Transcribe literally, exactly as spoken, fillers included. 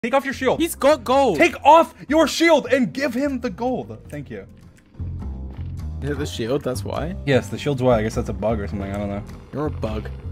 Take off your shield. He's got gold. Take off your shield and give him the gold. Thank you. Yeah, the shield, that's why. Yes, the shield's why. I guess that's a bug or something. I don't know. You're a bug.